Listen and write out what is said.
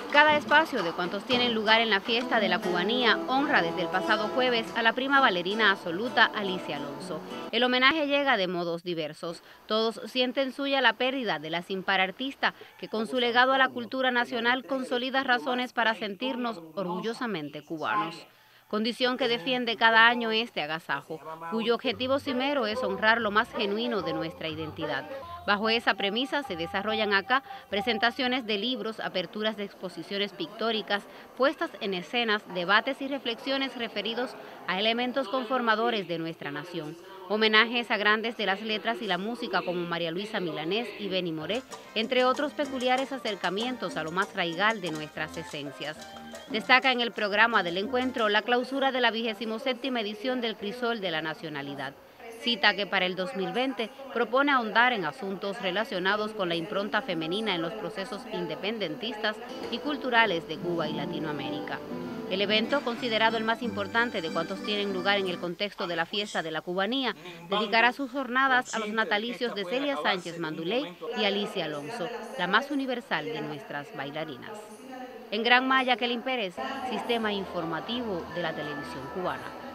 Cada espacio de cuantos tienen lugar en la fiesta de la cubanía honra desde el pasado jueves a la prima bailarina absoluta Alicia Alonso. El homenaje llega de modos diversos. Todos sienten suya la pérdida de la sin par artista que con su legado a la cultura nacional consolida razones para sentirnos orgullosamente cubanos. Condición que defiende cada año este agasajo, cuyo objetivo cimero es honrar lo más genuino de nuestra identidad. Bajo esa premisa se desarrollan acá presentaciones de libros, aperturas de exposiciones pictóricas, puestas en escenas, debates y reflexiones referidos a elementos conformadores de nuestra nación. Homenajes a grandes de las letras y la música como María Luisa Milanés y Benny Moré, entre otros peculiares acercamientos a lo más raigal de nuestras esencias. Destaca en el programa del encuentro la clausura de la 27ª edición del Crisol de la Nacionalidad, cita que para el 2020 propone ahondar en asuntos relacionados con la impronta femenina en los procesos independentistas y culturales de Cuba y Latinoamérica. El evento, considerado el más importante de cuantos tienen lugar en el contexto de la fiesta de la cubanía, dedicará sus jornadas a los natalicios de Celia Sánchez Manduley y Alicia Alonso, la más universal de nuestras bailarinas. En Gran Maya, Kelin Pérez, Sistema Informativo de la Televisión Cubana.